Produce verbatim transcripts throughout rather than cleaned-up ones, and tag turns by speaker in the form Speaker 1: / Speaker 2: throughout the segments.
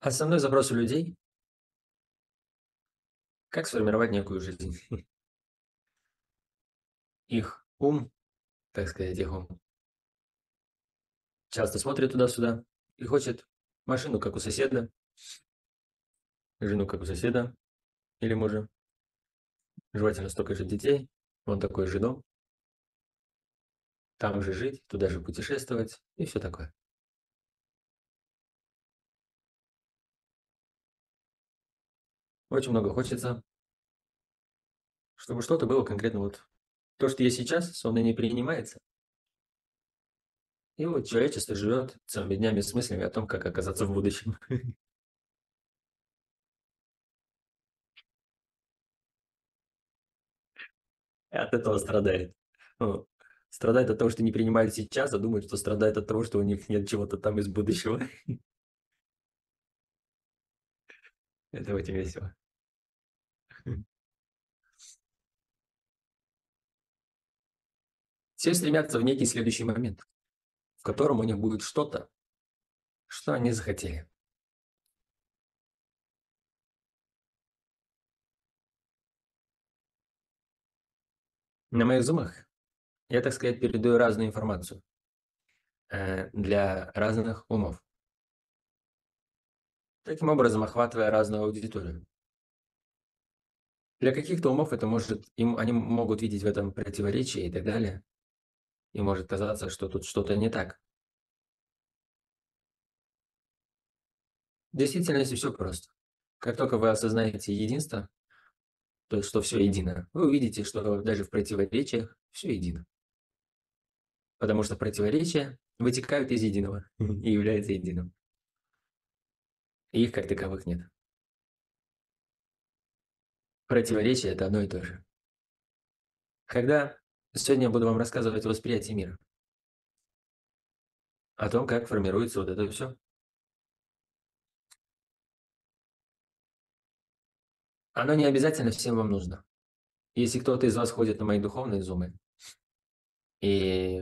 Speaker 1: Основной запрос у людей — как сформировать некую жизнь. Их ум, так сказать, их ум часто смотрит туда-сюда и хочет машину, как у соседа, жену, как у соседа или мужа, желательно столько же детей, он такой же дом, там же жить, туда же путешествовать и все такое. Очень много хочется, чтобы что-то было конкретно вот то, что есть сейчас, словно не принимается. И вот человечество живет целыми днями с мыслями о том, как оказаться в будущем. И от этого страдает. Ну, страдает от того, что не принимает сейчас, а думает, что страдает от того, что у них нет чего-то там из будущего. Это очень весело. Все стремятся в некий следующий момент, в котором у них будет что-то, что они захотели. На моих зумах я, так сказать, передаю разную информацию э, для разных умов, таким образом охватывая разную аудиторию. Для каких-то умов это может, им, они могут видеть в этом противоречие и так далее, и может казаться, что тут что-то не так. В действительности все просто. Как только вы осознаете единство, то есть что все едино, вы увидите, что даже в противоречиях все едино. Потому что противоречия вытекают из единого и являются единым. И их как таковых нет. Противоречия — это одно и то же. Когда сегодня я буду вам рассказывать о восприятии мира, о том, как формируется вот это все. Оно не обязательно всем вам нужно. Если кто-то из вас ходит на мои духовные зумы, и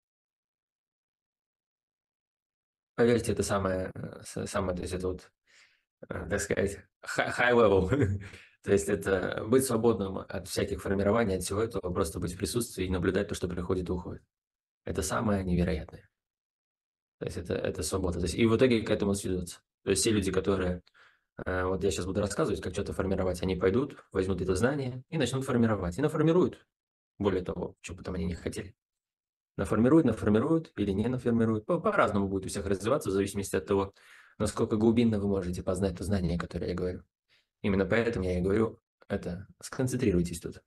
Speaker 1: поверьте, это самое, э, с самое, то есть это вот э, так сказать, hi- high level. То есть это быть свободным от всяких формирований, от всего этого, просто быть в присутствии и наблюдать то, что приходит и уходит. Это самое невероятное. То есть это, это свобода. То есть и в итоге к этому сведутся. То есть все люди, которые, э, вот я сейчас буду рассказывать, как что-то формировать, они пойдут, возьмут это знание и начнут формировать. И наформируют. Более того, что бы там они не хотели. Наформируют, наформируют или не наформируют. По- По-разному будет у всех развиваться в зависимости от того, насколько глубинно вы можете познать то знание, которое я говорю. Именно поэтому я и говорю, это сконцентрируйтесь тут.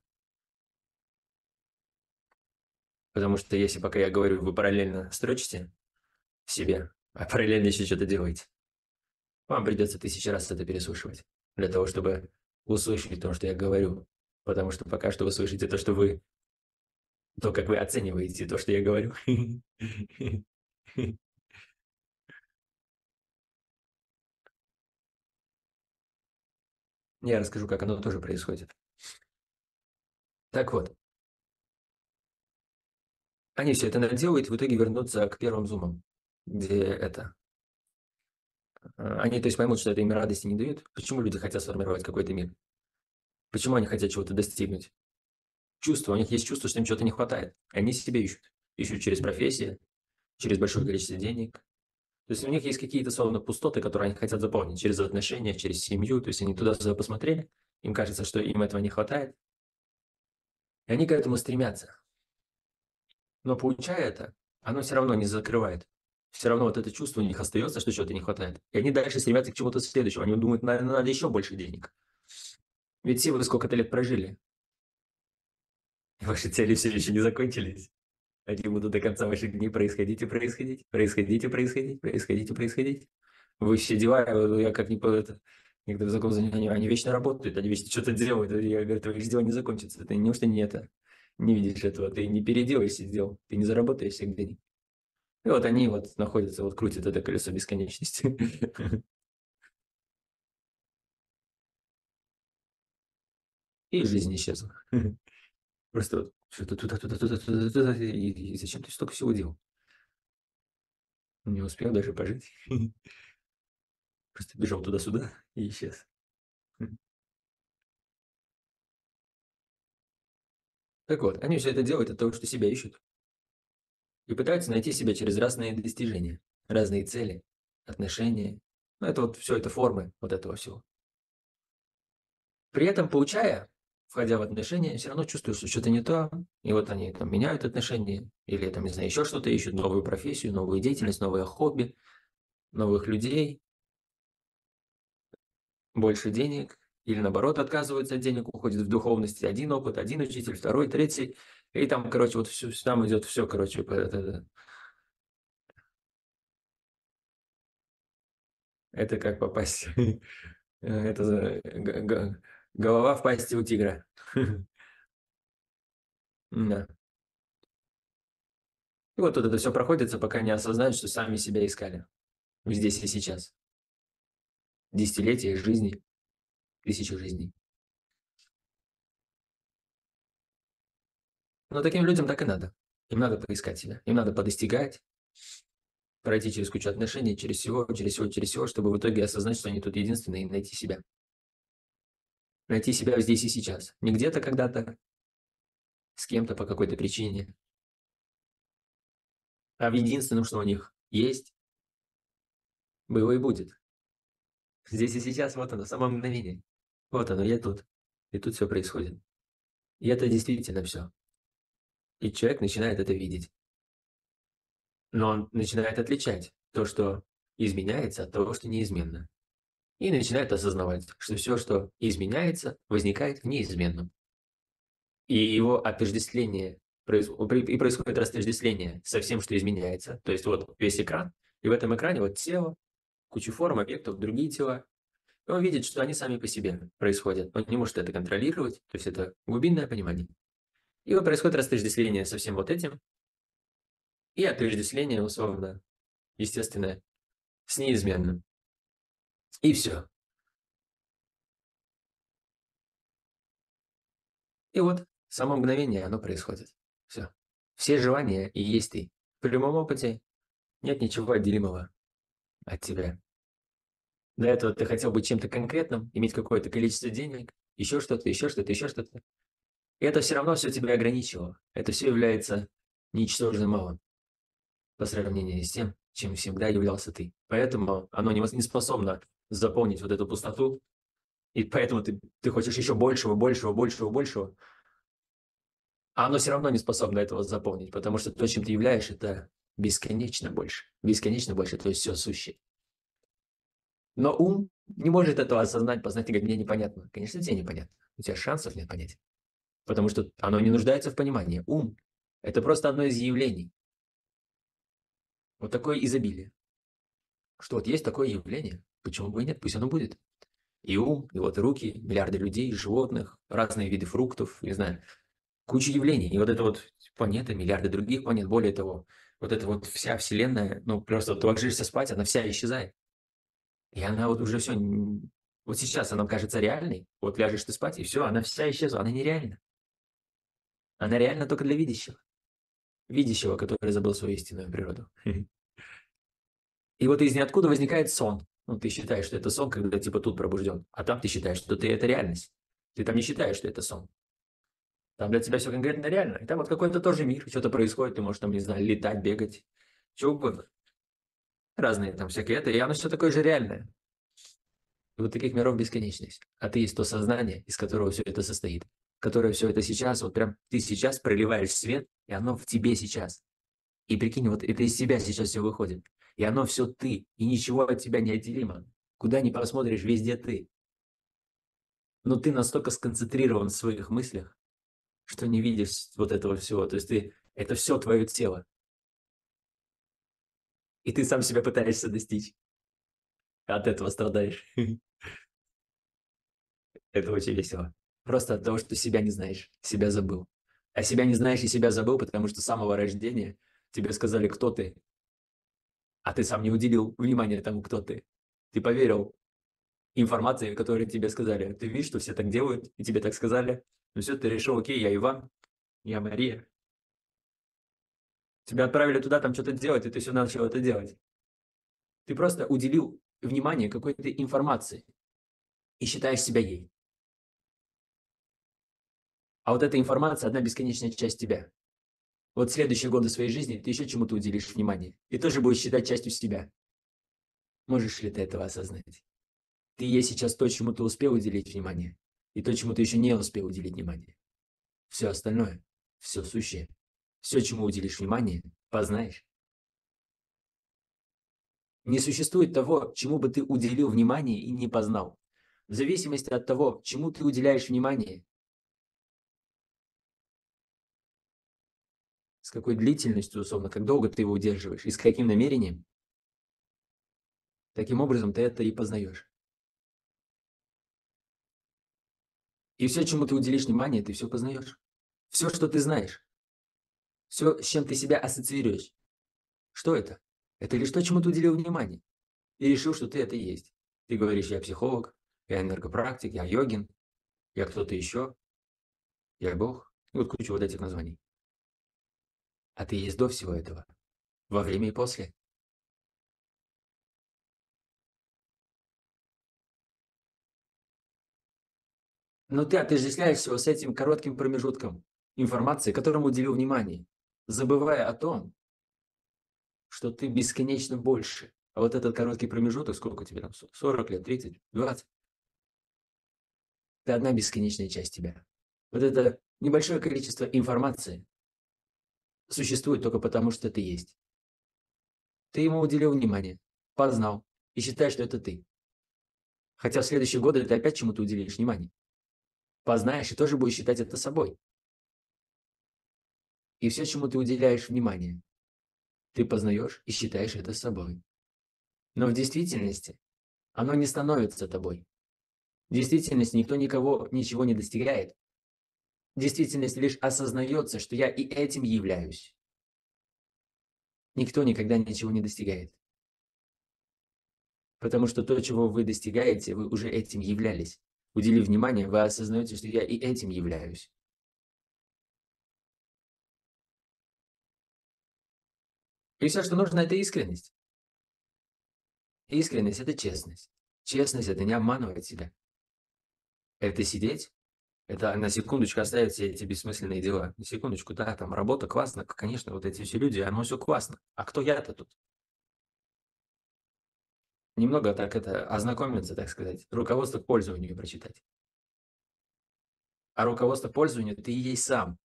Speaker 1: Потому что если пока я говорю, вы параллельно строчите в себе, а параллельно еще что-то делаете, вам придется тысячи раз это переслушивать для того, чтобы услышать то, что я говорю. Потому что пока что вы слышите то, что вы, то, как вы оцениваете то, что я говорю. Я расскажу, как оно тоже происходит. Так вот, они все это наделают, в итоге вернутся к первым зумам, где это. э, Они, то есть, поймут, что это им радости не дает. Почему люди хотят сформировать какой-то мир? Почему они хотят чего-то достигнуть? Чувство, у них есть чувство, что им чего-то не хватает. Они себе ищут. Ищут через профессию, через большое количество денег. То есть у них есть какие-то, словно, пустоты, которые они хотят заполнить через отношения, через семью. То есть они туда-сюда посмотрели, им кажется, что им этого не хватает, и они к этому стремятся. Но получая это, оно все равно не закрывает. Все равно вот это чувство у них остается, что чего-то не хватает. И они дальше стремятся к чему-то следующему. Они думают, наверное, надо еще больше денег. Ведь все вы сколько-то лет прожили, и ваши цели все еще не закончились. Они будут до конца ваших дней происходить и происходить, происходить и происходить, происходить и происходить. Вы все дела, э, я как не по это, некоторые знакомые, они, они вечно работают, они вечно что-то делают. И я говорю, твои дела не закончатся. Ты неужто не это, не видишь этого? Ты не переделаешь дел, ты не заработаешь всех денег. И вот они вот находятся, вот крутят это колесо бесконечности. И жизнь исчезла. Просто вот что-то туда, туда, туда, туда, туда. И, и зачем ты столько всего делал? Не успел даже пожить. Просто бежал туда-сюда и исчез. Мгм. Так вот, они все это делают от того, что себя ищут и пытаются найти себя через разные достижения, разные цели, отношения. Ну, это вот все это формы вот этого всего. При этом, получая, входя в отношения, все равно чувствуешь, что что-то не то, и вот они там меняют отношения, или там, не знаю, еще что-то ищут, новую профессию, новую деятельность, новое хобби, новых людей, больше денег, или наоборот отказываются от денег, уходят в духовность, один опыт, один учитель, второй, третий, и там, короче, вот всё, там идет все, короче, по- это, это как попасть, э, это за- г- г- голова в пасти у тигра. Да. И вот тут это все проходится, пока не осознают, что сами себя искали здесь и сейчас. Десятилетия жизни, тысячи жизней. Но таким людям так и надо. Им надо поискать себя, им надо подостигать, пройти через кучу отношений, через всего, через всего, через всего, чтобы в итоге осознать, что они тут единственные, и найти себя. Найти себя здесь и сейчас. Не где-то когда-то, с кем-то по какой-то причине, а в единственном, что у них есть, было и будет. Здесь и сейчас, вот оно, само мгновение. Вот оно, я тут. И тут все происходит. И это действительно все. И человек начинает это видеть. Но он начинает отличать то, что изменяется, от того, что неизменно. И начинает осознавать, что все, что изменяется, возникает в неизменном. И его отождествление, произ- при- и происходит растождествление со всем, что изменяется. То есть вот весь экран, и в этом экране вот тело, куча форм, объектов, другие тела. И он видит, что они сами по себе происходят. Он не может это контролировать, то есть это глубинное понимание. И вот происходит растождествление со всем вот этим, и отождествление, условно, естественное, с неизменным. И все. И вот само мгновение, оно происходит. Все. Все желания и есть ты. В прямом опыте нет ничего отделимого от тебя. До этого ты хотел быть чем-то конкретным, иметь какое-то количество денег, еще что-то, еще что-то, еще что-то. И это все равно все тебя ограничивало. Это все является ничтожно малым по сравнению с тем, чем всегда являлся ты. Поэтому оно не вос- не способно заполнить вот эту пустоту, и поэтому ты, ты хочешь еще большего, большего, большего, большего, а оно все равно не способно этого заполнить, потому что то, чем ты являешься, это бесконечно больше. Бесконечно больше, то есть все сущее. Но ум не может этого осознать, познать и говорит, мне непонятно. Конечно, тебе непонятно. У тебя шансов нет понять. Потому что оно не нуждается в понимании. Ум– это просто одно из явлений. Вот такое изобилие. Что вот есть такое явление. Почему бы и нет? Пусть оно будет. И ум, и вот руки, миллиарды людей, животных, разные виды фруктов, не знаю, куча явлений. И вот это вот планета, миллиарды других планет. Более того, вот эта вот вся Вселенная, ну просто вот ты ложишься спать, она вся исчезает. И она вот уже все, вот сейчас она кажется реальной, вот ляжешь ты спать, и все, она вся исчезла, она нереальна. Она реальна только для видящего. Видящего, который забыл свою истинную природу. И вот из ниоткуда возникает сон. Ну, ты считаешь, что это сон, когда типа тут пробужден. А там ты считаешь, что ты это реальность. Ты там не считаешь, что это сон. Там для тебя все конкретно реально. И там вот какой-то тоже мир, что-то происходит, ты можешь там, не знаю, летать, бегать, что угодно. Разные там всякие это, и оно все такое же реальное. И вот таких миров бесконечность. А ты есть то сознание, из которого все это состоит, которое все это сейчас, вот прям ты сейчас проливаешь свет, и оно в тебе сейчас. И прикинь, вот это из тебя сейчас все выходит. И оно все ты, и ничего от тебя не отделимо. Куда ни посмотришь, везде ты. Но ты настолько сконцентрирован в своих мыслях, что не видишь вот этого всего. То есть ты, это все твое тело. И ты сам себя пытаешься достичь. От этого страдаешь. Это очень весело. Просто от того, что себя не знаешь, себя забыл. А себя не знаешь и себя забыл, потому что с самого рождения тебе сказали, кто ты, а ты сам не уделил внимания тому, кто ты. Ты поверил информации, которую тебе сказали. Ты видишь, что все так делают, и тебе так сказали. Ну все, ты решил, окей, я Иван, я Мария. Тебя отправили туда, там что-то делать, и ты все начал это делать. Ты просто уделил внимание какой-то информации и считаешь себя ей. А вот эта информация – одна бесконечная часть тебя. Вот следующие годы своей жизни ты еще чему-то уделишь внимание и тоже будешь считать частью себя. Можешь ли ты этого осознать? Ты есть сейчас то, чему ты успел уделить внимание, и то, чему ты еще не успел уделить внимание. Все остальное, все сущее, все, чему уделишь внимание, познаешь. Не существует того, чему бы ты уделил внимание и не познал. В зависимости от того, чему ты уделяешь внимание, с какой длительностью, условно, как долго ты его удерживаешь и с каким намерением, таким образом ты это и познаешь. И все, чему ты уделишь внимание, ты все познаешь. Все, что ты знаешь, все, с чем ты себя ассоциируешь. Что это? Это лишь то, чему ты уделил внимание. И решил, что ты это и есть. Ты говоришь: я психолог, я энергопрактик, я йогин, я кто-то еще, я Бог. И вот куча вот этих названий. А ты есть до всего этого, во время и после. Но ты отождествляешь его с этим коротким промежутком информации, которому уделил внимание, забывая о том, что ты бесконечно больше. А вот этот короткий промежуток, сколько тебе там, сорок лет, тридцать, двадцать, это одна бесконечная часть тебя. Вот это небольшое количество информации существует только потому, что ты есть. Ты ему уделил внимание, познал и считаешь, что это ты. Хотя в следующие годы ты опять чему-то уделишь внимание. Познаешь и тоже будешь считать это собой. И все, чему ты уделяешь внимание, ты познаешь и считаешь это собой. Но в действительности оно не становится тобой. В действительности никто никого ничего не достигает. В действительности лишь осознается, что я и этим являюсь. Никто никогда ничего не достигает. Потому что то, чего вы достигаете, вы уже этим являлись. Уделив внимание, вы осознаете, что я и этим являюсь. И все, что нужно, это искренность. Искренность – это честность. Честность – это не обманывать себя. Это сидеть, это на секундочку оставить все эти бессмысленные дела. На секундочку, да, там работа классно, конечно, вот эти все люди, оно все классно. А кто я-то тут? Немного так это ознакомиться, так сказать, руководство к пользованию прочитать. А руководство к пользованию ты и есть сам.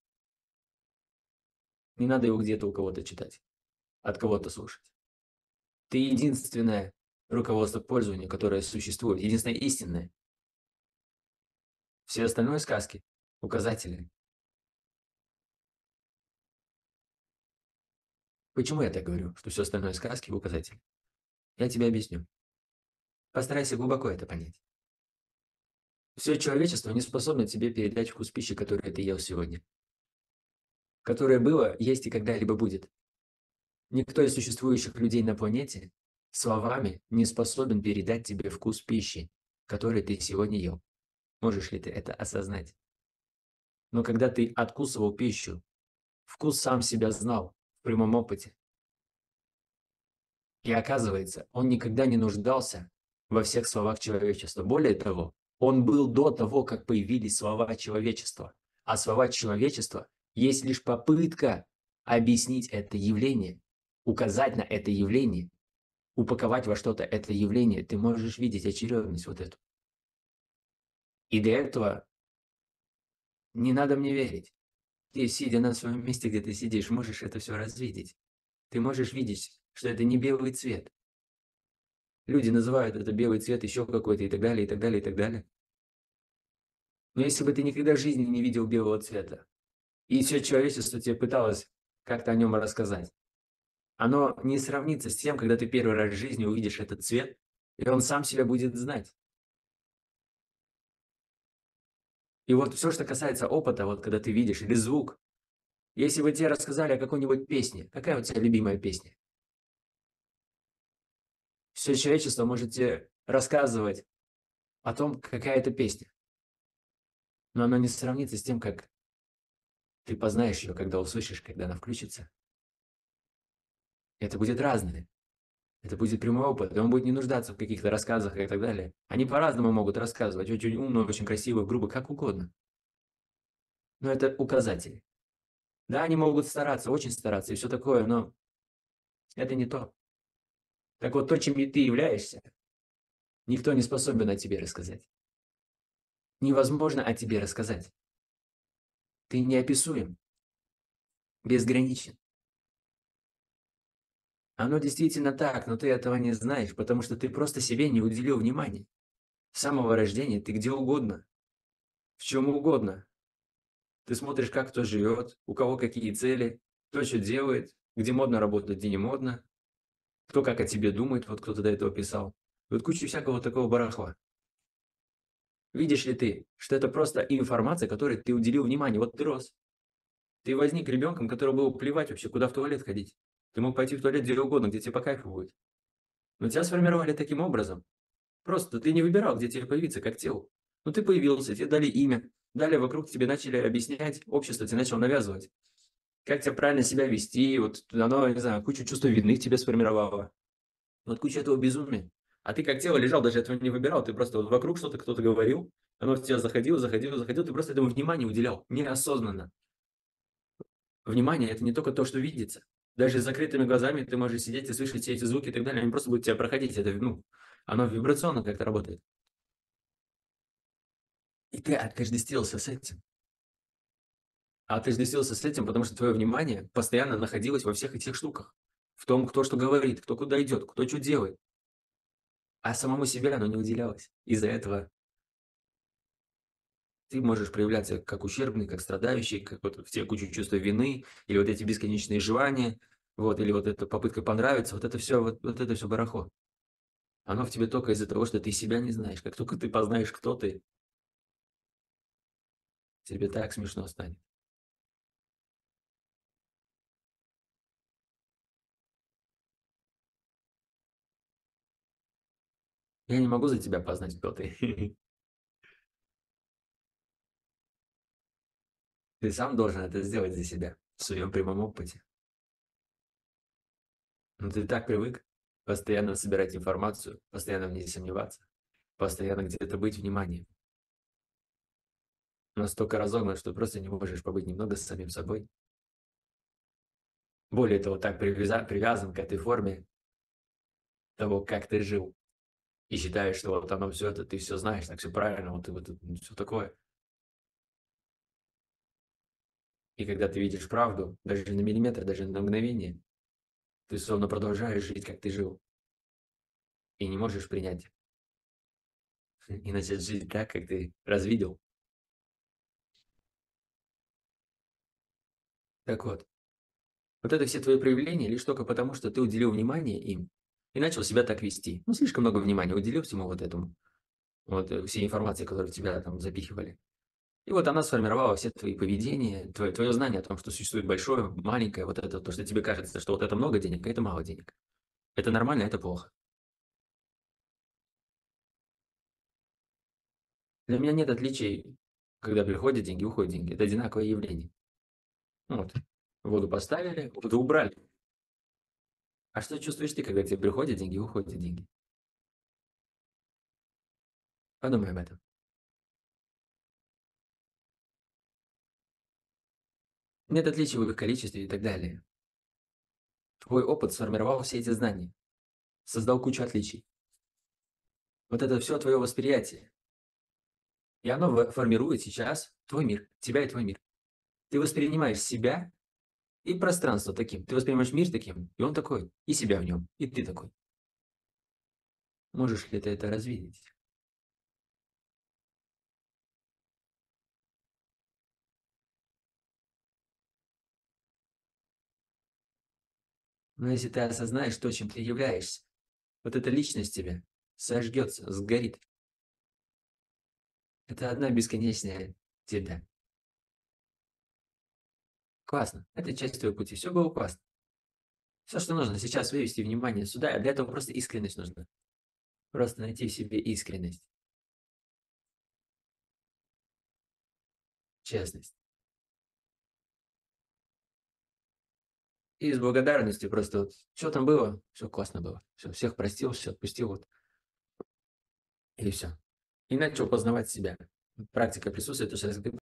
Speaker 1: Не надо его где-то у кого-то читать, от кого-то слушать. Ты единственное руководство к пользованию, которое существует, единственное истинное. Все остальное сказки, указатели. Почему я так говорю, что все остальное сказки, указатели? Я тебе объясню. Постарайся глубоко это понять. Все человечество не способно тебе передать вкус пищи, которую ты ел сегодня. Которое было, есть и когда-либо будет. Никто из существующих людей на планете словами не способен передать тебе вкус пищи, который ты сегодня ел. Можешь ли ты это осознать? Но когда ты откусывал пищу, вкус сам себя знал в прямом опыте. И оказывается, он никогда не нуждался во всех словах человечества. Более того, он был до того, как появились слова человечества. А слова человечества есть лишь попытка объяснить это явление, указать на это явление, упаковать во что-то это явление. Ты можешь видеть очередность вот эту. И для этого не надо мне верить. Ты, сидя на своем месте, где ты сидишь, можешь это все развидеть. Ты можешь видеть, что это не белый цвет. Люди называют это белый цвет, еще какой-то и так далее, и так далее, и так далее. Но если бы ты никогда в жизни не видел белого цвета, и все человечество тебе пыталось как-то о нем рассказать, оно не сравнится с тем, когда ты первый раз в жизни увидишь этот цвет, и он сам себя будет знать. И вот все, что касается опыта, вот когда ты видишь, или звук, если бы тебе рассказали о какой-нибудь песне, какая у тебя любимая песня? Все человечество может тебе рассказывать о том, какая это песня, но она не сравнится с тем, как ты познаешь ее, когда услышишь, когда она включится. Это будет разное. Это будет прямой опыт, и он будет не нуждаться в каких-то рассказах и так далее. Они по-разному могут рассказывать, очень умно, очень красиво, грубо, как угодно. Но это указатели. Да, они могут стараться, очень стараться и все такое, но это не то. Так вот, то, чем и ты являешься, никто не способен о тебе рассказать. Невозможно о тебе рассказать. Ты неописуем, безграничен. Оно действительно так, но ты этого не знаешь, потому что ты просто себе не уделил внимания. С самого рождения ты где угодно, в чем угодно. Ты смотришь, как кто живет, у кого какие цели, кто что делает, где модно работать, где не модно, кто как о тебе думает, вот кто-то до этого писал. Вот куча всякого такого барахла. Видишь ли ты, что это просто информация, которой ты уделил внимание? Вот ты рос. Ты возник ребенком, которому было плевать вообще, куда в туалет ходить. Ты мог пойти в туалет где угодно, где тебе по кайфу будет. Но тебя сформировали таким образом. Просто ты не выбирал, где тебе появиться, как телу. Ну ты появился, тебе дали имя. Далее вокруг тебе начали объяснять, общество тебе начало навязывать. Как тебе правильно себя вести, вот оно, не знаю, кучу чувства вины в тебе сформировало. Вот куча этого безумия. А ты как тело лежал, даже этого не выбирал, ты просто вот вокруг что-то кто-то говорил, оно в тебя заходило, заходило, заходило, ты просто этому внимание уделял, неосознанно. Внимание – это не только то, что видится. Даже с закрытыми глазами ты можешь сидеть и слышать все эти звуки и так далее, они просто будут тебя проходить, это, ну, оно вибрационно как-то работает. И ты отождествился с этим. А отождествился с этим, потому что твое внимание постоянно находилось во всех этих штуках. В том, кто что говорит, кто куда идет, кто что делает. А самому себе оно не уделялось. Из-за этого ты можешь проявляться как ущербный, как страдающий, как вот в тебе кучу чувства вины, или вот эти бесконечные желания, вот, или вот эта попытка понравиться, вот это все, вот, вот это все барахло. Оно в тебе только из-за того, что ты себя не знаешь. Как только ты познаешь, кто ты, тебе так смешно станет. Я не могу за тебя познать, кто ты. Ты сам должен это сделать за себя, в своем прямом опыте. Но ты так привык постоянно собирать информацию, постоянно в ней сомневаться, постоянно где-то быть вниманием. Настолько разогнан, что просто не можешь побыть немного с самим собой. Более того, так привяза- привязан к этой форме того, как ты жил. И считаешь, что вот оно все это, ты все знаешь, так все правильно, вот и вот все такое. И когда ты видишь правду, даже на миллиметр, даже на мгновение, ты словно продолжаешь жить, как ты жил. И не можешь принять и начать жить так, как ты развидел. Так вот, вот это все твои проявления лишь только потому, что ты уделил внимание им и начал себя так вести. Ну, слишком много внимания уделил всему вот этому, вот э, всей информации, которую в тебя там запихивали. И вот она сформировала все твои поведения, твое, твое знание о том, что существует большое, маленькое, вот это, то, что тебе кажется, что вот это много денег, а это мало денег. Это нормально, а это плохо. Для меня нет отличий, когда приходят деньги, уходят деньги. Это одинаковое явление. Вот. Воду поставили, воду убрали. А что чувствуешь ты, когда тебе приходят деньги, уходят деньги? Подумай об этом. Нет отличий в их количестве и так далее. Твой опыт сформировал все эти знания, создал кучу отличий. Вот это все твое восприятие. И оно в- формирует сейчас твой мир, тебя и твой мир. Ты воспринимаешь себя и пространство таким. Ты воспринимаешь мир таким, и он такой, и себя в нем, и ты такой. Можешь ли ты это развидеть? Но если ты осознаешь то, чем ты являешься, вот эта личность тебя сожгется, сгорит. Это одна бесконечная тебя. Классно. Это часть твоего пути. Все было классно. Все, что нужно сейчас вывести внимание сюда, а для этого просто искренность нужна. Просто найти в себе искренность, честность. И с благодарностью просто вот: "Чё там было? Всё классно было. Всё, всех простил, всё отпустил вот". И всё. И начал познавать себя. Практика присутствия, то есть если ты